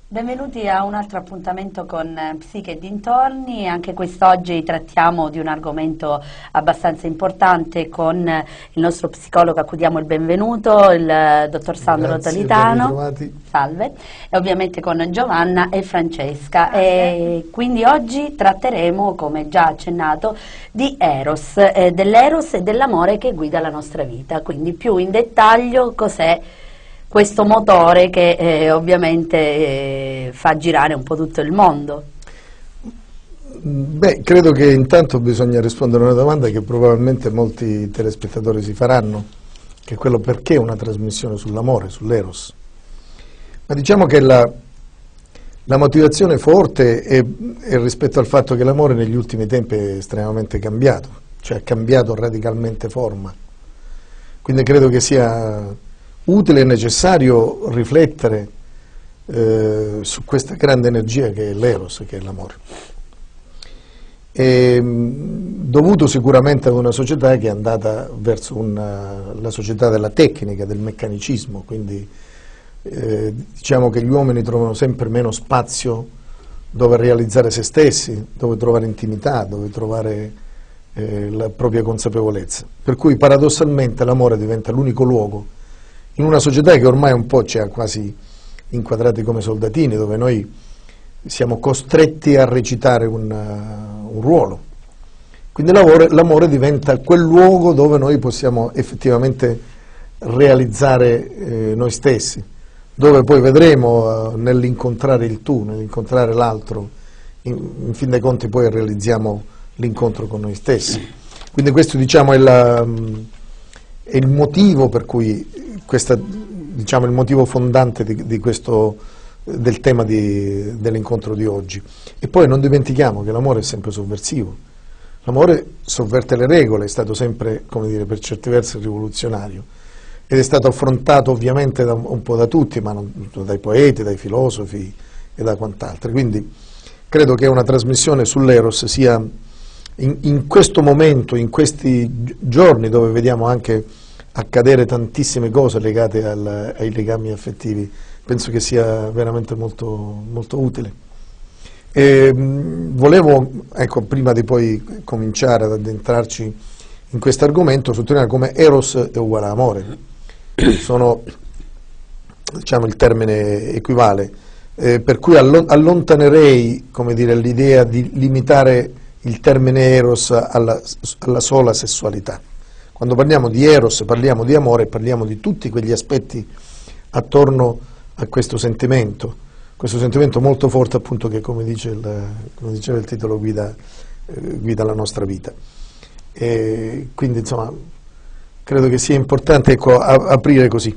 Benvenuti a un altro appuntamento con Psiche e dintorni. Anche quest'oggi trattiamo di un argomento abbastanza importante con il nostro psicologo a cui diamo il benvenuto, il dottor Sandro Tolitano. Salve. E ovviamente con Giovanna e Francesca. E quindi oggi tratteremo, come già accennato, di Eros, dell'Eros e dell'amore che guida la nostra vita. Quindi più in dettaglio cos'è questo motore che ovviamente fa girare un po' tutto il mondo. Beh, credo che intanto bisogna rispondere a una domanda che probabilmente molti telespettatori si faranno, che è quello: perché una trasmissione sull'amore, sull'Eros? Ma diciamo che la motivazione forte è rispetto al fatto che l'amore negli ultimi tempi è estremamente cambiato, cioè ha cambiato radicalmente forma. Quindi credo che sia utile e necessario riflettere su questa grande energia che è l'Eros, che è l'amore. Dovuto sicuramente ad una società che è andata verso la società della tecnica, del meccanicismo, quindi diciamo che gli uomini trovano sempre meno spazio dove realizzare se stessi, dove trovare intimità, dove trovare la propria consapevolezza. Per cui paradossalmente l'amore diventa l'unico luogo in una società che ormai un po' ci ha quasi inquadrati come soldatini, dove noi siamo costretti a recitare un ruolo. Quindi l'amore diventa quel luogo dove noi possiamo effettivamente realizzare noi stessi, dove poi vedremo nell'incontrare il tu, nell'incontrare l'altro, in fin dei conti poi realizziamo l'incontro con noi stessi. Quindi questo, diciamo, è il motivo per cui diciamo, il motivo fondante del tema dell'incontro di oggi. E poi non dimentichiamo che l'amore è sempre sovversivo. L'amore sovverte le regole, è stato sempre, come dire, per certi versi rivoluzionario, ed è stato affrontato ovviamente un po' da tutti, ma non dai poeti, dai filosofi e da quant'altro. Quindi credo che una trasmissione sull'Eros sia in questo momento, in questi giorni dove vediamo anche accadere tantissime cose legate ai legami affettivi, penso che sia veramente molto, molto utile. Volevo, ecco, prima di poi cominciare ad addentrarci in questo argomento, sottolineare come Eros è uguale a amore. Sono, diciamo, il termine equivale, per cui allontanerei, come dire, l'idea di limitare il termine Eros alla sola sessualità. Quando parliamo di Eros parliamo di amore, parliamo di tutti quegli aspetti attorno a questo sentimento molto forte, appunto, che come diceva il titolo guida la nostra vita. E quindi, insomma, credo che sia importante, ecco, aprire così.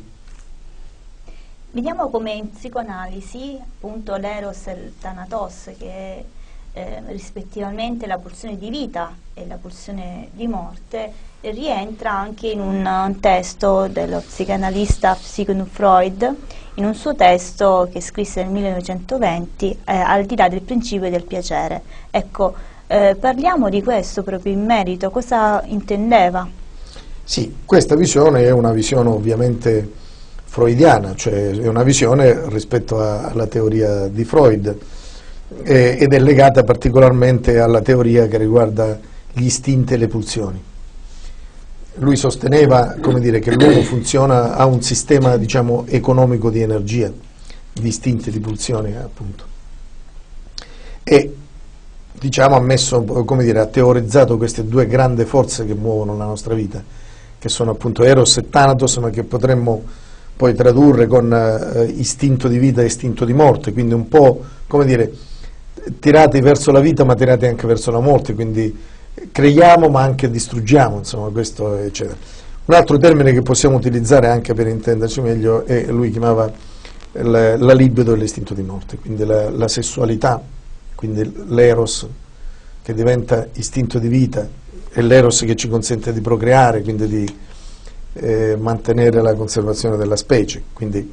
Vediamo come in psicoanalisi, appunto, l'Eros e il Thanatos, che è rispettivamente la pulsione di vita e la pulsione di morte, rientra anche in un testo dello psicanalista Sigmund Freud, in un suo testo che scrisse nel 1920, Al di là del principio del piacere. Ecco, parliamo di questo proprio in merito, cosa intendeva? Sì, questa visione è una visione ovviamente freudiana, cioè è una visione rispetto alla teoria di Freud, ed è legata particolarmente alla teoria che riguarda gli istinti e le pulsioni. Lui sosteneva, come dire, che l'uomo funziona, ha un sistema, diciamo, economico di energia, di istinti e di pulsioni, appunto. E, diciamo, ha teorizzato queste due grandi forze che muovono la nostra vita, che sono appunto Eros e Thanatos, ma che potremmo poi tradurre con istinto di vita e istinto di morte, quindi un po', come dire, tirati verso la vita ma tirati anche verso la morte, quindi creiamo ma anche distruggiamo, insomma, questo eccetera. Un altro termine che possiamo utilizzare anche per intenderci meglio è, lui chiamava la libido e l'istinto di morte, quindi la sessualità, quindi l'eros che diventa istinto di vita, e l'eros che ci consente di procreare, quindi di mantenere la conservazione della specie. Quindi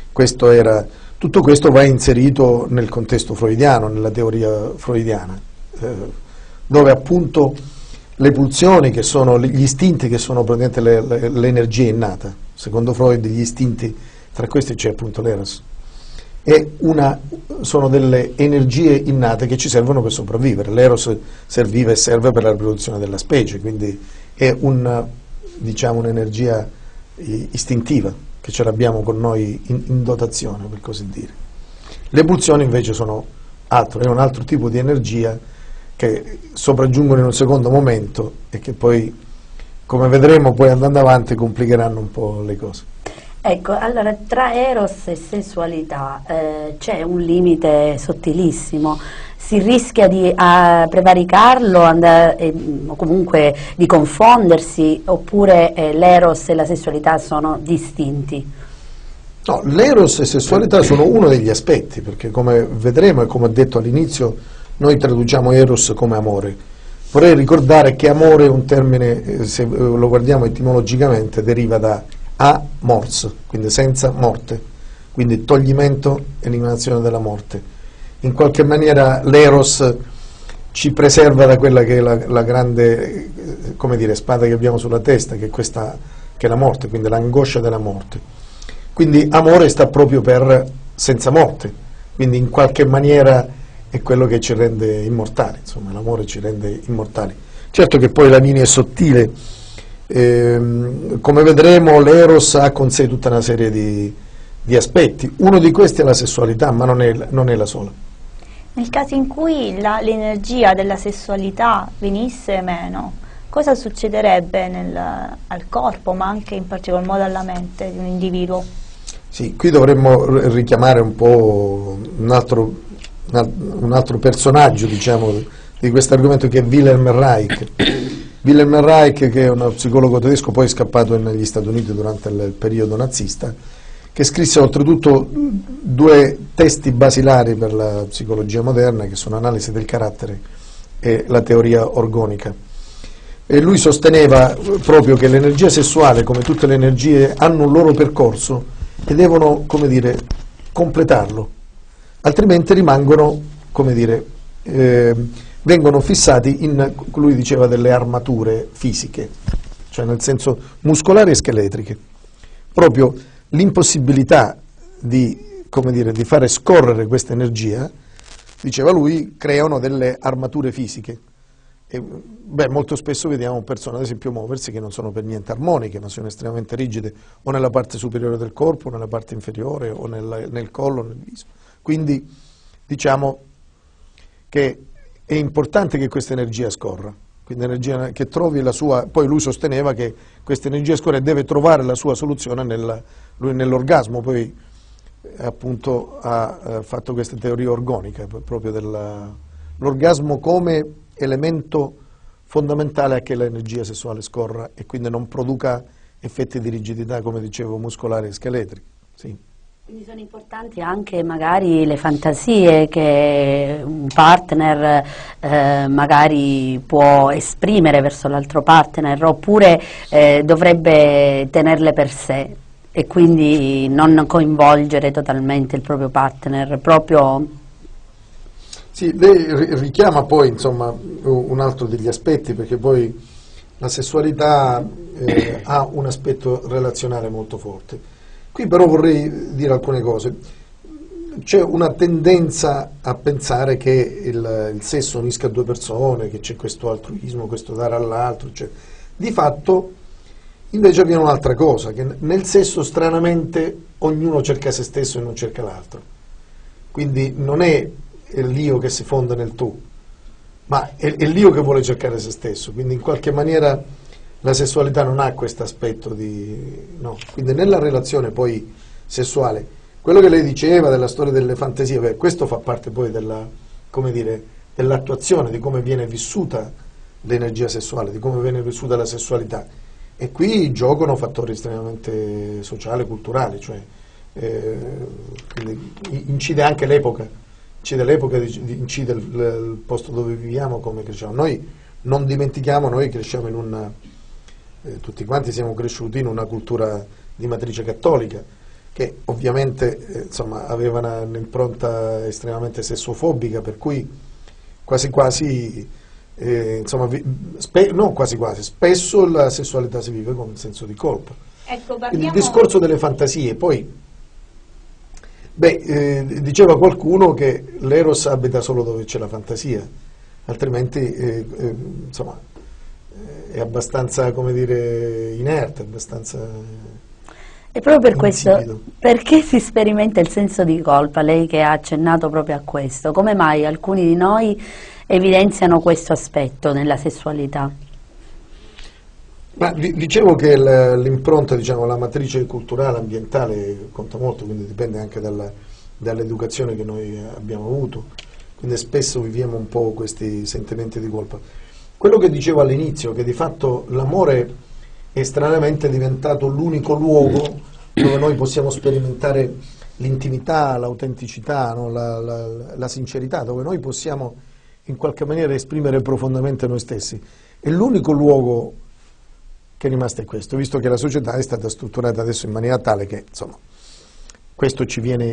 tutto questo va inserito nel contesto freudiano, nella teoria freudiana, dove appunto le pulsioni, che sono gli istinti, che sono praticamente l'energia innata. Secondo Freud gli istinti, tra questi c'è appunto l'eros. sono delle energie innate che ci servono per sopravvivere. L'eros serviva e serve per la riproduzione della specie, quindi è diciamo, un'energia istintiva che ce l'abbiamo con noi in dotazione, per così dire. Le pulsioni invece sono altro, è un altro tipo di energia che sopraggiungono in un secondo momento e che poi, come vedremo poi andando avanti, complicheranno un po' le cose. Ecco, allora tra eros e sensualità c'è un limite sottilissimo, si rischia di prevaricarlo o comunque di confondersi, oppure l'eros e la sessualità sono distinti? No, l'eros e sessualità sono uno degli aspetti, perché come vedremo e come ho detto all'inizio, noi traduciamo eros come amore. Vorrei ricordare che amore è un termine, se lo guardiamo etimologicamente, deriva da amors, quindi senza morte, quindi toglimento, eliminazione della morte. In qualche maniera l'eros ci preserva da quella che è la grande, come dire, spada che abbiamo sulla testa, che è la morte, quindi l'angoscia della morte. Quindi amore sta proprio per senza morte, quindi in qualche maniera è quello che ci rende immortali, insomma l'amore ci rende immortali. Certo che poi la linea è sottile. Come vedremo l'eros ha con sé tutta una serie di aspetti, uno di questi è la sessualità, ma non è la sola. Nel caso in cui l'energia della sessualità venisse meno, cosa succederebbe al corpo, ma anche in particolar modo alla mente di un individuo? Sì, qui dovremmo richiamare un po' un altro personaggio, diciamo, di questo argomento, che è Wilhelm Reich. Wilhelm Reich, che è uno psicologo tedesco, poi scappato negli Stati Uniti durante il periodo nazista, che scrisse oltretutto 2 testi basilari per la psicologia moderna, che sono Analisi del carattere e la teoria orgonica. E lui sosteneva proprio che l'energia sessuale, come tutte le energie, hanno un loro percorso e devono, come dire, completarlo, altrimenti rimangono, come dire, vengono fissati in, lui diceva, delle armature fisiche, cioè nel senso muscolari e scheletriche. Proprio l'impossibilità di, come dire, di fare scorrere questa energia, diceva lui, creano delle armature fisiche. E, molto spesso vediamo persone, ad esempio, muoversi che non sono per niente armoniche, ma sono estremamente rigide, o nella parte superiore del corpo, o nella parte inferiore, o nel collo, nel viso. Quindi diciamo che è importante che questa energia scorra, quindi energia che trovi la sua, poi lui sosteneva che questa energia scorra e deve trovare la sua soluzione nell'orgasmo, poi appunto ha fatto questa teoria orgonica, proprio dell'orgasmo come elemento fondamentale a che l'energia sessuale scorra e quindi non produca effetti di rigidità, come dicevo, muscolari e scheletrici. Sì. Quindi sono importanti anche magari le fantasie che un partner magari può esprimere verso l'altro partner, oppure dovrebbe tenerle per sé e quindi non coinvolgere totalmente il proprio partner, proprio... Sì, lei richiama poi, insomma, un altro degli aspetti, perché poi la sessualità ha un aspetto relazionale molto forte. Qui però vorrei dire alcune cose. C'è una tendenza a pensare che il sesso unisca due persone, che c'è questo altruismo, questo dare all'altro, cioè. Di fatto invece avviene un'altra cosa, che nel sesso stranamente ognuno cerca se stesso e non cerca l'altro. Quindi non è l'io che si fonda nel tu, ma è l'io che vuole cercare se stesso, quindi in qualche maniera la sessualità non ha questo aspetto no. Quindi nella relazione poi sessuale, quello che lei diceva della storia delle fantasie, questo fa parte poi come dire, dell'attuazione, di come viene vissuta l'energia sessuale, di come viene vissuta la sessualità, e qui giocano fattori estremamente sociali, culturali, cioè quindi incide anche l'epoca. Incide il posto dove viviamo, come cresciamo. Noi non dimentichiamo, noi cresciamo tutti quanti siamo cresciuti in una cultura di matrice cattolica, che ovviamente insomma, aveva un'impronta estremamente sessofobica, per cui quasi quasi, insomma, non quasi quasi, spesso la sessualità si vive con un senso di colpa. Ecco, il discorso delle fantasie, poi Diceva qualcuno che l'eros abita solo dove c'è la fantasia, altrimenti insomma, è abbastanza, come dire, inerte, abbastanza... E proprio per questo, insipido. perché si sperimenta il senso di colpa? Lei che ha accennato proprio a questo, come mai alcuni di noi evidenziano questo aspetto nella sessualità? Ma dicevo che l'impronta, diciamo, la matrice culturale, ambientale conta molto, quindi dipende anche dall'educazione che noi abbiamo avuto, quindi spesso viviamo un po' questi sentimenti di colpa. Quello che dicevo all'inizio, che di fatto l'amore è stranamente diventato l'unico luogo dove noi possiamo sperimentare l'intimità, l'autenticità, no? la sincerità, dove noi possiamo in qualche maniera esprimere profondamente noi stessi. È l'unico luogo che è rimasto è questo, visto che la società è stata strutturata adesso in maniera tale che, insomma, questo ci viene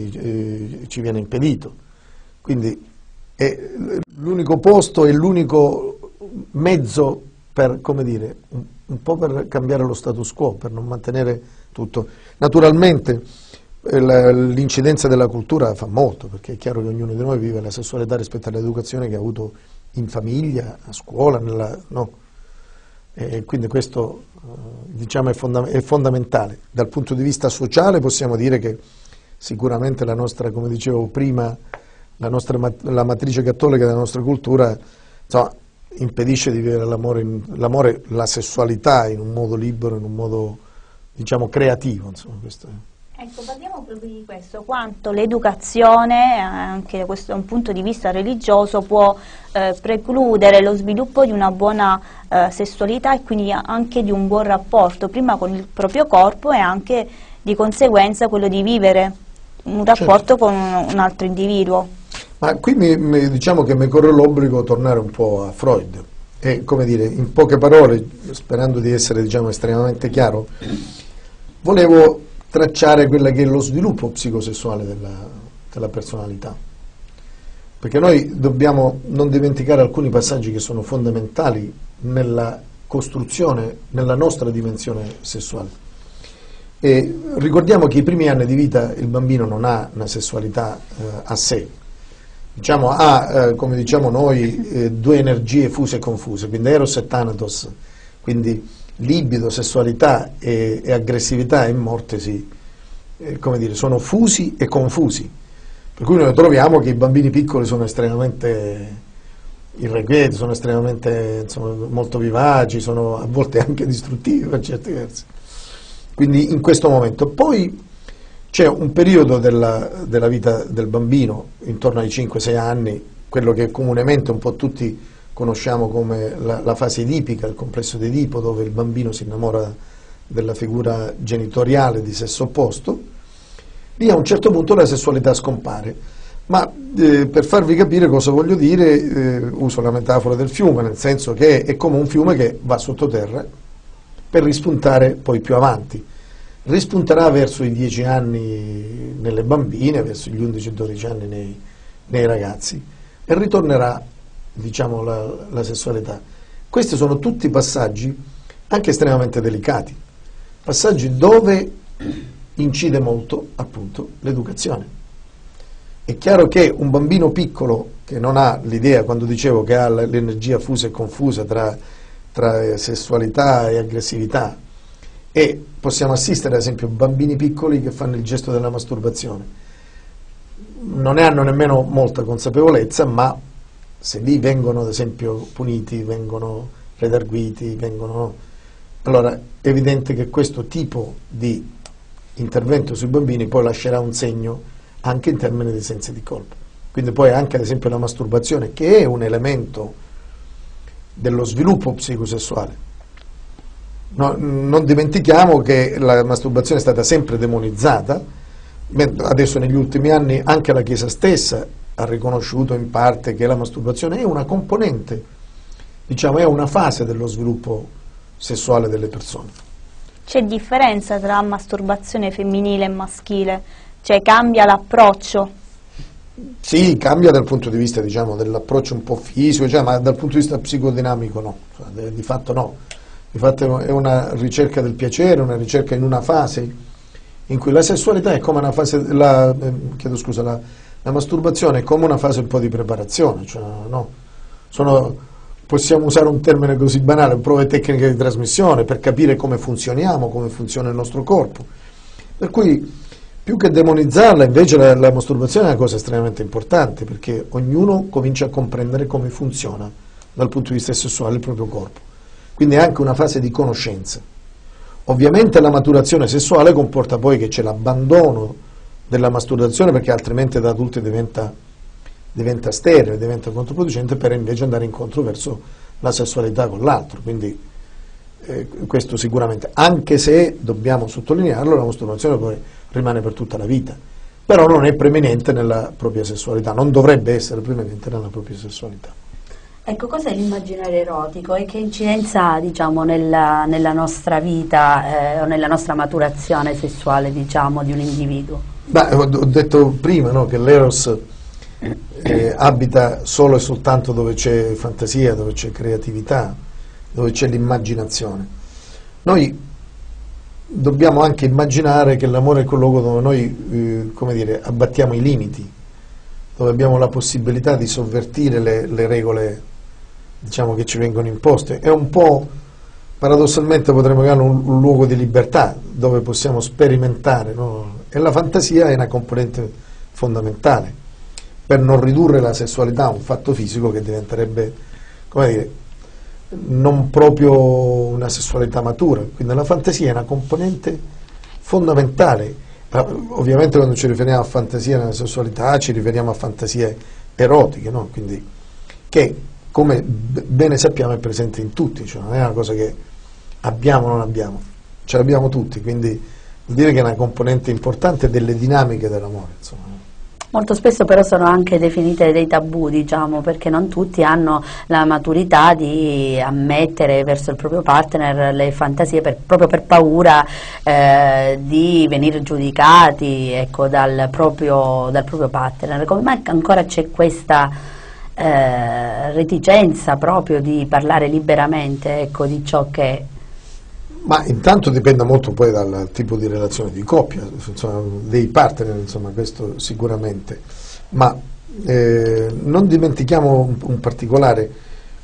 impedito. Quindi è l'unico posto e l'unico mezzo per, come dire, un po' per cambiare lo status quo, per non mantenere tutto. Naturalmente l'incidenza della cultura fa molto, perché è chiaro che ognuno di noi vive la sessualità rispetto all'educazione che ha avuto in famiglia, a scuola, no? E quindi questo diciamo è fondamentale. Dal punto di vista sociale possiamo dire che sicuramente la nostra, come dicevo prima, la matrice cattolica della nostra cultura, insomma, impedisce di vivere l'amore, la sessualità in un modo libero, in un modo, diciamo, creativo, insomma, questo è. Ecco, parliamo proprio di questo, quanto l'educazione, anche da questo un punto di vista religioso, può precludere lo sviluppo di una buona sessualità e quindi anche di un buon rapporto, prima con il proprio corpo e anche di conseguenza quello di vivere un rapporto con un altro individuo. Ma qui diciamo che mi corre l'obbligo di tornare un po' a Freud e, come dire, in poche parole, sperando di essere, diciamo, estremamente chiaro, volevo tracciare quello che è lo sviluppo psicosessuale della personalità, perché noi dobbiamo non dimenticare alcuni passaggi che sono fondamentali nella costruzione, nella nostra dimensione sessuale. E ricordiamo che i primi anni di vita il bambino non ha una sessualità a sé, diciamo, ha, come diciamo noi, due energie fuse e confuse, quindi eros e thanatos, quindi libido, sessualità e aggressività e morte come dire, sono fusi e confusi, per cui noi troviamo che i bambini piccoli sono estremamente irrequieti, sono estremamente, insomma, molto vivaci, sono a volte anche distruttivi per certi versi. Quindi in questo momento poi c'è un periodo della vita del bambino intorno ai 5-6 anni, quello che comunemente un po' tutti conosciamo come la fase edipica, il complesso di Edipo, dove il bambino si innamora della figura genitoriale di sesso opposto. Lì a un certo punto la sessualità scompare, ma per farvi capire cosa voglio dire uso la metafora del fiume, nel senso che è come un fiume che va sottoterra per rispuntare poi più avanti. Rispunterà verso i 10 anni nelle bambine, verso gli 11-12 anni nei ragazzi e ritornerà, diciamo, la sessualità. Questi sono tutti passaggi anche estremamente delicati, passaggi dove incide molto appunto l'educazione. È chiaro che un bambino piccolo che non ha l'idea, quando dicevo che ha l'energia fusa e confusa tra sessualità e aggressività, e possiamo assistere ad esempio a bambini piccoli che fanno il gesto della masturbazione, non ne hanno nemmeno molta consapevolezza, ma se lì vengono ad esempio puniti, vengono redarguiti, allora è evidente che questo tipo di intervento sui bambini poi lascerà un segno anche in termini di sensi di colpa. Quindi poi anche ad esempio la masturbazione, che è un elemento dello sviluppo psicosessuale. No, non dimentichiamo che la masturbazione è stata sempre demonizzata, adesso negli ultimi anni anche la Chiesa stessa ha riconosciuto in parte che la masturbazione è una componente, diciamo, è una fase dello sviluppo sessuale delle persone. C'è differenza tra masturbazione femminile e maschile? Cioè cambia l'approccio? Sì, cambia dal punto di vista, diciamo, dell'approccio un po' fisico, cioè, ma dal punto di vista psicodinamico no, di fatto no. Di fatto è una ricerca del piacere, una ricerca in una fase in cui la sessualità è come una fase, la masturbazione è come una fase un po' di preparazione, cioè, no? Possiamo usare un termine così banale, prove tecniche di trasmissione per capire come funzioniamo, come funziona il nostro corpo. Per cui più che demonizzarla, invece la masturbazione è una cosa estremamente importante, perché ognuno comincia a comprendere come funziona dal punto di vista sessuale il proprio corpo. Quindi è anche una fase di conoscenza. Ovviamente la maturazione sessuale comporta poi che c'è l'abbandono della masturbazione, perché altrimenti da adulti diventa sterile, diventa controproducente, per invece andare incontro verso la sessualità con l'altro. Quindi questo sicuramente, anche se dobbiamo sottolinearlo, la masturbazione poi rimane per tutta la vita, però non è preminente nella propria sessualità, non dovrebbe essere preminente nella propria sessualità. Ecco, cos'è l'immaginario erotico e che incidenza ha, diciamo, nella nostra vita o nella nostra maturazione sessuale, diciamo, di un individuo? Beh, ho detto prima, no, che l'eros abita solo e soltanto dove c'è fantasia, dove c'è creatività, dove c'è l'immaginazione. Noi dobbiamo anche immaginare che l'amore è quel luogo dove noi, come dire, abbattiamo i limiti, dove abbiamo la possibilità di sovvertire le regole, diciamo, che ci vengono imposte. È un po', paradossalmente potremmo chiamarlo un luogo di libertà, dove possiamo sperimentare, no? E la fantasia è una componente fondamentale per non ridurre la sessualità a un fatto fisico che diventerebbe, come dire, non proprio una sessualità matura. Quindi la fantasia è una componente fondamentale. Ovviamente quando ci riferiamo a fantasia nella sessualità ci riferiamo a fantasie erotiche, no? Quindi, che come bene sappiamo è presente in tutti, cioè non è una cosa che abbiamo o non abbiamo, ce l'abbiamo tutti, quindi vuol dire che è una componente importante delle dinamiche dell'amore, insomma. Molto spesso però sono anche definite dei tabù, diciamo, perché non tutti hanno la maturità di ammettere verso il proprio partner le fantasie, proprio per paura di venire giudicati, ecco, dal proprio partner. Come mai ancora c'è questa reticenza proprio di parlare liberamente, ecco, di ciò che... Ma intanto dipende molto poi dal tipo di relazione di coppia, insomma, dei partner, insomma, questo sicuramente. Ma non dimentichiamo un particolare,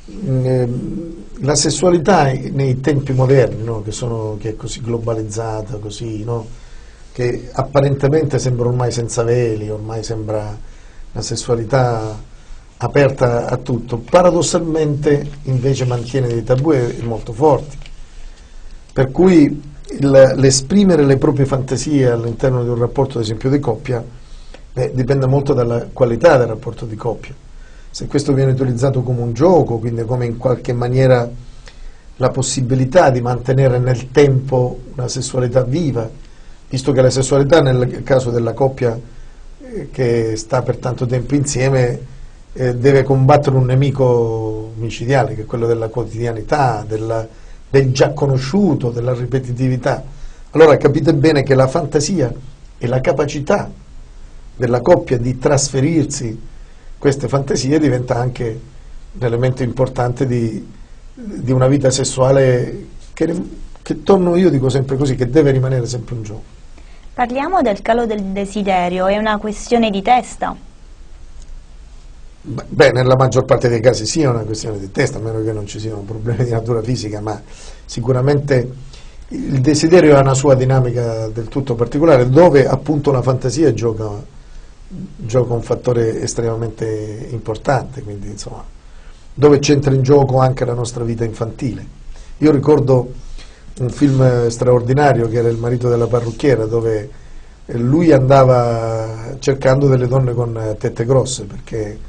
la sessualità nei tempi moderni, no? Che è così globalizzata, così, no? Che apparentemente sembra ormai senza veli, ormai sembra una sessualità aperta a tutto, paradossalmente invece mantiene dei tabù molto forti. Per cui l'esprimere le proprie fantasie all'interno di un rapporto, ad esempio, di coppia, dipende molto dalla qualità del rapporto di coppia. Se questo viene utilizzato come un gioco, quindi come in qualche maniera la possibilità di mantenere nel tempo una sessualità viva, visto che la sessualità nel caso della coppia che sta per tanto tempo insieme deve combattere un nemico micidiale, che è quello della quotidianità, del già conosciuto, della ripetitività. Allora capite bene che la fantasia e la capacità della coppia di trasferirsi queste fantasie diventa anche un elemento importante di una vita sessuale che torno, io dico sempre così, che deve rimanere sempre un gioco. Parliamo del calo del desiderio, è una questione di testa? Beh, nella maggior parte dei casi sì, è una questione di testa, a meno che non ci siano problemi di natura fisica, ma sicuramente il desiderio ha una sua dinamica del tutto particolare, dove appunto la fantasia gioca un fattore estremamente importante, quindi insomma, dove c'entra in gioco anche la nostra vita infantile. Io ricordo un film straordinario che era Il marito della parrucchiera, dove lui andava cercando delle donne con tette grosse, perché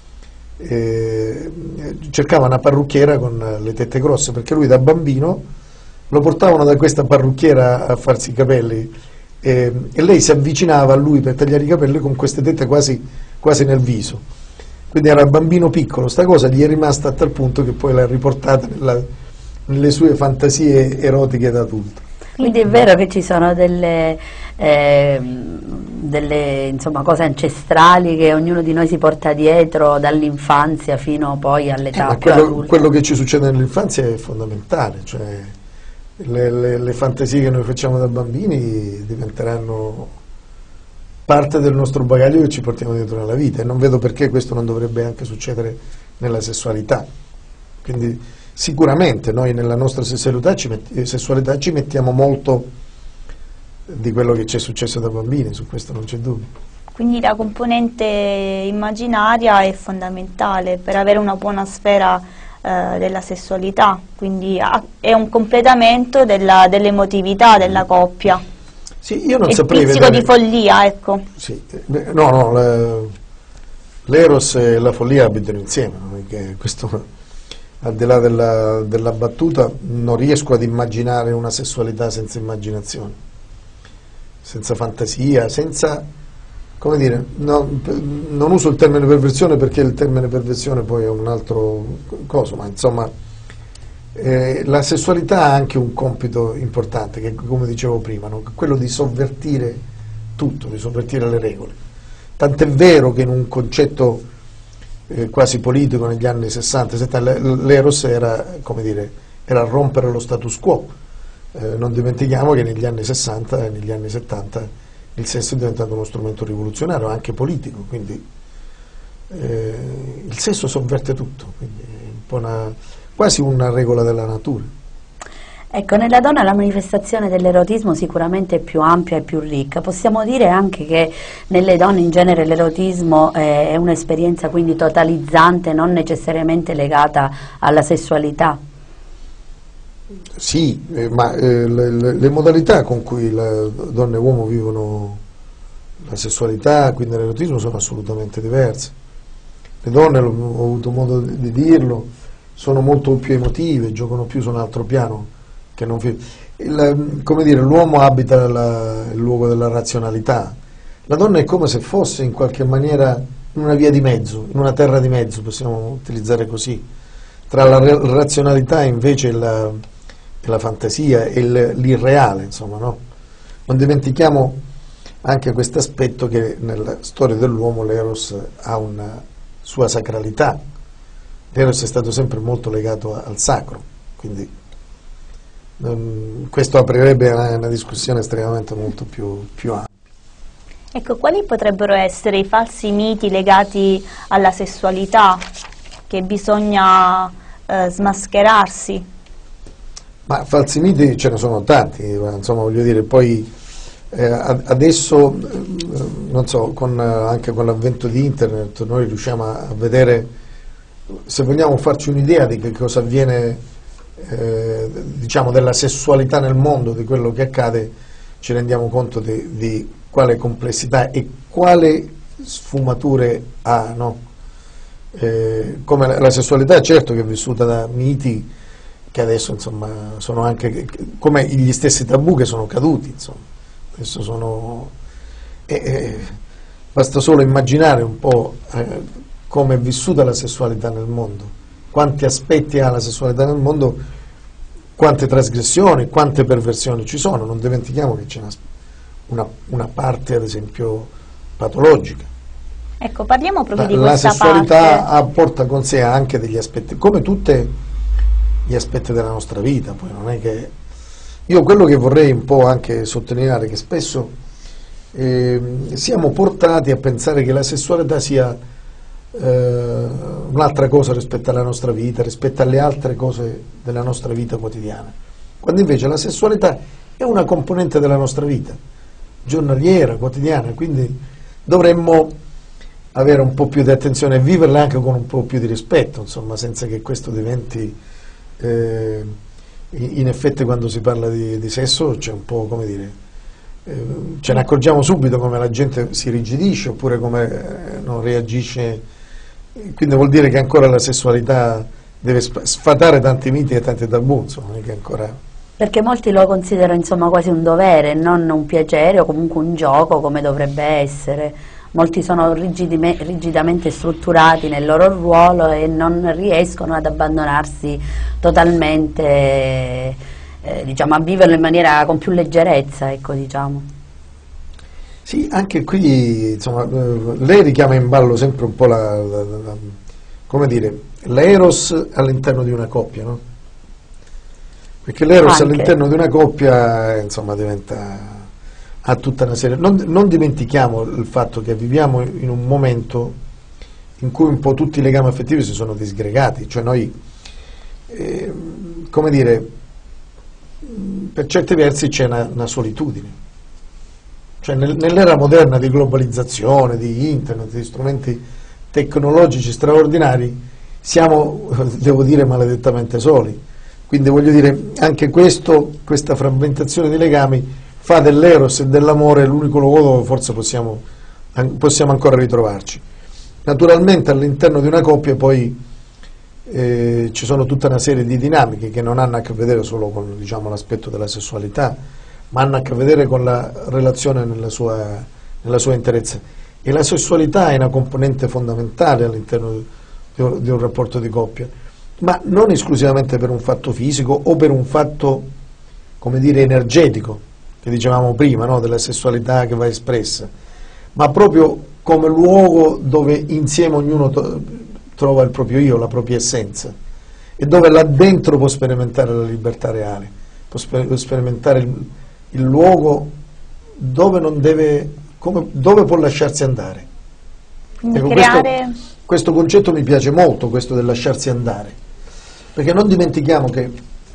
cercava una parrucchiera con le tette grosse, perché lui da bambino lo portavano da questa parrucchiera a farsi i capelli e lei si avvicinava a lui per tagliare i capelli con queste tette quasi nel viso, quindi era bambino piccolo. Sta cosa gli è rimasta a tal punto che poi l'ha riportata nelle sue fantasie erotiche da adulto. Quindi è vero che ci sono delle insomma, cose ancestrali che ognuno di noi si porta dietro dall'infanzia fino poi all'età più adulta. Quello che ci succede nell'infanzia è fondamentale, cioè le fantasie che noi facciamo da bambini diventeranno parte del nostro bagaglio che ci portiamo dietro nella vita, e non vedo perché questo non dovrebbe anche succedere nella sessualità. Quindi sicuramente noi nella nostra sessualità ci mettiamo molto di quello che ci è successo da bambini, su questo non c'è dubbio. Quindi la componente immaginaria è fondamentale per avere una buona sfera della sessualità, quindi è un completamento dell'emotività della coppia. Sì, io non il saprei pizzico vedere... di follia, ecco. Sì, no, l'eros e la follia abitano insieme, perché questo, al di là della battuta, non riesco ad immaginare una sessualità senza immaginazione, senza fantasia, senza, come dire, non uso il termine perversione perché il termine perversione poi è un altro coso, ma insomma la sessualità ha anche un compito importante, che come dicevo prima, no? Quello di sovvertire tutto, di sovvertire le regole. Tant'è vero che in un concetto quasi politico negli anni 60-70 l'eros era, come dire, era rompere lo status quo. Non dimentichiamo che negli anni 60 e negli anni 70 il sesso è diventato uno strumento rivoluzionario, anche politico, quindi il sesso sovverte tutto, quindi è un po' quasi una regola della natura. Ecco, nella donna la manifestazione dell'erotismo sicuramente è più ampia e più ricca. Possiamo dire anche che nelle donne in genere l'erotismo è un'esperienza quindi totalizzante, non necessariamente legata alla sessualità. Sì, ma le modalità con cui donna e uomo vivono la sessualità, quindi l'erotismo, sono assolutamente diverse. Le donne, ho avuto modo di dirlo, sono molto più emotive, giocano più su un altro piano che non come dire, l'uomo abita il luogo della razionalità, la donna è come se fosse in qualche maniera in una via di mezzo, in una terra di mezzo, possiamo utilizzare così, tra la razionalità invece e la fantasia e l'irreale, insomma, no? Non dimentichiamo anche questo aspetto, che nella storia dell'uomo l'eros ha una sua sacralità. L'eros è stato sempre molto legato al sacro, quindi questo aprirebbe una discussione estremamente molto più ampia. Ecco, quali potrebbero essere i falsi miti legati alla sessualità che bisogna smascherarsi? Ma falsi miti ce ne sono tanti, insomma, voglio dire, poi adesso, non so, anche con l'avvento di internet noi riusciamo a vedere, se vogliamo farci un'idea di che cosa avviene, diciamo, della sessualità nel mondo, di quello che accade, ci rendiamo conto di quale complessità e quale sfumature ha, no? Come la sessualità, certo, che è vissuta da miti che adesso, insomma, sono anche come gli stessi tabù che sono caduti, insomma. Adesso sono basta solo immaginare un po' come è vissuta la sessualità nel mondo, quanti aspetti ha la sessualità nel mondo, quante trasgressioni, quante perversioni ci sono. Non dimentichiamo che c'è una parte, ad esempio, patologica. Ecco, parliamo proprio di la questa sessualità parte. porta con sé anche degli aspetti, come tutti gli aspetti della nostra vita. Poi non è che io quello che vorrei un po' anche sottolineare, che spesso siamo portati a pensare che la sessualità sia un'altra cosa rispetto alla nostra vita, rispetto alle altre cose della nostra vita quotidiana, quando invece la sessualità è una componente della nostra vita giornaliera, quotidiana, quindi dovremmo avere un po' più di attenzione e viverla anche con un po' più di rispetto, insomma, senza che questo diventi in effetti, quando si parla di sesso c'è un po', come dire, ce ne accorgiamo subito come la gente si irrigidisce oppure come non reagisce, quindi vuol dire che ancora la sessualità deve sfatare tanti miti e tanti tabù, insomma, che ancora... Perché molti lo considerano, insomma, quasi un dovere, non un piacere o comunque un gioco come dovrebbe essere. Molti sono rigidamente strutturati nel loro ruolo e non riescono ad abbandonarsi totalmente, diciamo, a viverlo in maniera con più leggerezza, ecco, diciamo. Sì, anche qui, insomma, lei richiama in ballo sempre un po' come dire, l'eros all'interno di una coppia, no? Perché l'eros all'interno di una coppia, insomma, ha tutta una serie. Non dimentichiamo il fatto che viviamo in un momento in cui un po' tutti i legami affettivi si sono disgregati, cioè noi, come dire, per certi versi c'è una solitudine. Cioè nell'era moderna di globalizzazione, di internet, di strumenti tecnologici straordinari, siamo, devo dire, maledettamente soli. Quindi voglio dire, anche questa frammentazione di legami fa dell'eros e dell'amore l'unico luogo dove forse possiamo ancora ritrovarci. Naturalmente all'interno di una coppia poi ci sono tutta una serie di dinamiche che non hanno a che vedere solo con, diciamo, l'aspetto della sessualità, ma hanno a che vedere con la relazione nella sua interezza. E la sessualità è una componente fondamentale all'interno di un rapporto di coppia, ma non esclusivamente per un fatto fisico o per un fatto, come dire, energetico, che dicevamo prima, no? Della sessualità che va espressa, ma proprio come luogo dove insieme ognuno trova il proprio io, la propria essenza, e dove là dentro può sperimentare la libertà reale, può sperimentare il luogo dove non deve, dove può lasciarsi andare. Quindi Ecco, creare... questo concetto mi piace molto, questo del lasciarsi andare, perché non dimentichiamo che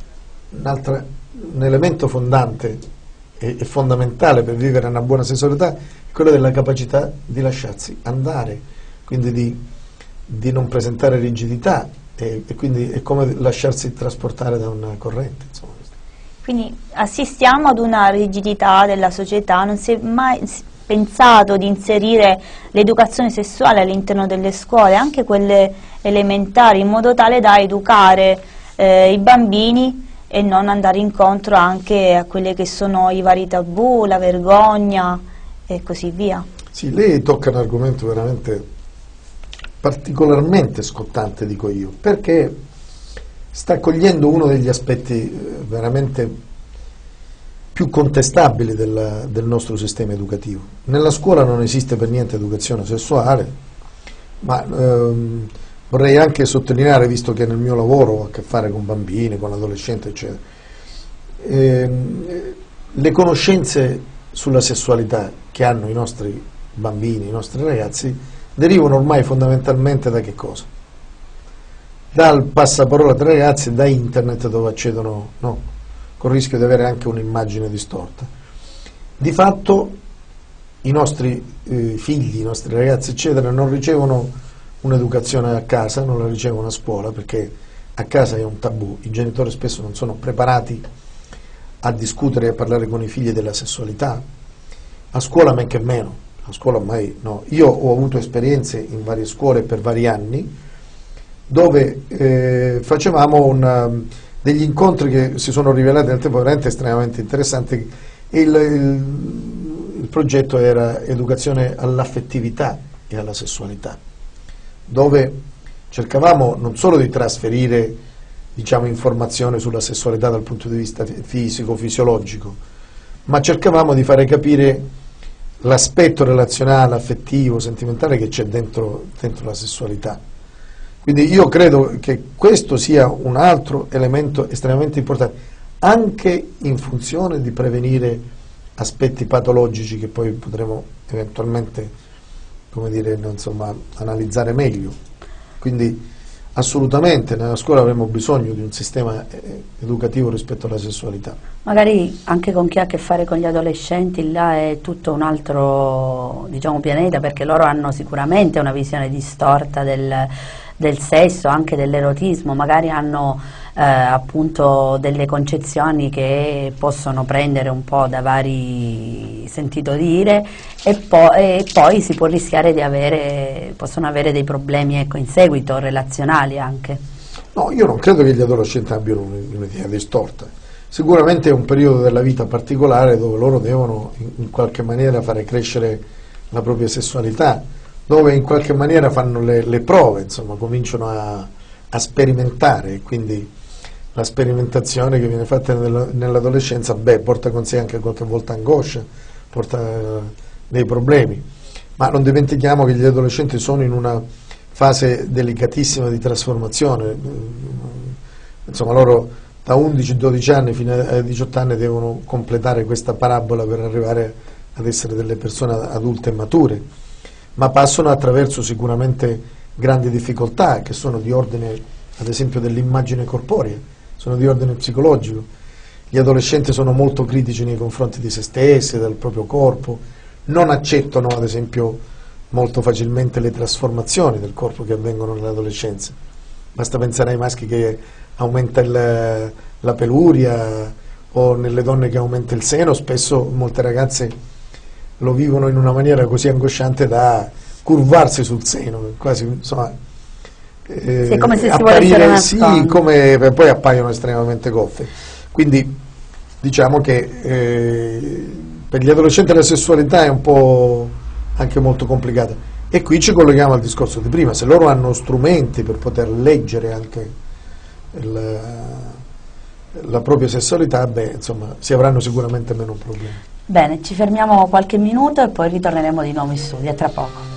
un elemento fondante e fondamentale per vivere una buona sessualità è quello della capacità di lasciarsi andare, quindi di non presentare rigidità, e quindi è come lasciarsi trasportare da una corrente, insomma. Quindi assistiamo ad una rigidità della società, non si è mai pensato di inserire l'educazione sessuale all'interno delle scuole, anche quelle elementari, in modo tale da educare i bambini e non andare incontro anche a quelli che sono i vari tabù, la vergogna e così via. Sì, lei tocca un argomento veramente particolarmente scottante, dico io, perché sta cogliendo uno degli aspetti veramente più contestabili del nostro sistema educativo. Nella scuola non esiste per niente educazione sessuale, ma vorrei anche sottolineare, visto che nel mio lavoro ho a che fare con bambini, con adolescenti, eccetera, le conoscenze sulla sessualità che hanno i nostri bambini, i nostri ragazzi, derivano ormai fondamentalmente da che cosa? Dal passaparola tra ragazzi e da internet, dove accedono, no, con il rischio di avere anche un'immagine distorta. Di fatto i nostri figli, i nostri ragazzi, eccetera, non ricevono un'educazione a casa, non la ricevono a scuola, perché a casa è un tabù. I genitori spesso non sono preparati a discutere e a parlare con i figli della sessualità. A scuola men che meno, a scuola ormai no. Io ho avuto esperienze in varie scuole per vari anni, dove facevamo degli incontri che si sono rivelati nel tempo veramente estremamente interessanti. Il progetto era educazione all'affettività e alla sessualità, dove cercavamo non solo di trasferire, diciamo, informazione sulla sessualità dal punto di vista fisico, fisiologico, ma cercavamo di fare capire l'aspetto relazionale, affettivo, sentimentale che c'è dentro la sessualità. Quindi io credo che questo sia un altro elemento estremamente importante, anche in funzione di prevenire aspetti patologici che poi potremo eventualmente, come dire, insomma, analizzare meglio. Quindi assolutamente nella scuola avremo bisogno di un sistema educativo rispetto alla sessualità. Magari anche con chi ha a che fare con gli adolescenti, là è tutto un altro, diciamo, pianeta, perché loro hanno sicuramente una visione distorta del sesso, anche dell'erotismo, magari hanno appunto delle concezioni che possono prendere un po' da vari sentito dire, e poi si può rischiare di possono avere dei problemi, ecco, in seguito, relazionali anche. No, io non credo che gli adolescenti abbiano un'idea distorta. Sicuramente è un periodo della vita particolare dove loro devono in qualche maniera fare crescere la propria sessualità, dove in qualche maniera fanno le prove, insomma, cominciano a sperimentare, quindi la sperimentazione che viene fatta nell'adolescenza, porta con sé anche qualche volta angoscia, porta dei problemi, ma non dimentichiamo che gli adolescenti sono in una fase delicatissima di trasformazione, insomma loro da 11-12 anni fino ai 18 anni devono completare questa parabola per arrivare ad essere delle persone adulte e mature, ma passano attraverso sicuramente grandi difficoltà che sono di ordine, ad esempio, dell'immagine corporea, sono di ordine psicologico. Gli adolescenti sono molto critici nei confronti di se stessi, del proprio corpo, non accettano ad esempio molto facilmente le trasformazioni del corpo che avvengono nell'adolescenza. Basta pensare ai maschi che aumenta la peluria, o nelle donne che aumenta il seno. Spesso molte ragazze lo vivono in una maniera così angosciante da curvarsi sul seno, quasi, insomma, sì, come se si volessero sì, come poi appaiono estremamente goffe. Quindi diciamo che per gli adolescenti la sessualità è un po' anche molto complicata, e qui ci colleghiamo al discorso di prima: se loro hanno strumenti per poter leggere anche la propria sessualità, beh, insomma, si avranno sicuramente meno problemi. Bene, ci fermiamo qualche minuto e poi ritorneremo di nuovo in studio, a tra poco.